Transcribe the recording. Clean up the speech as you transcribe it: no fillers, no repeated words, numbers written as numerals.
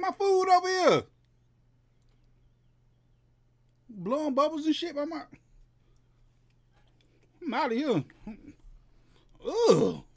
my food over here. Blowing bubbles and shit by my... I'm out of here. Ugh.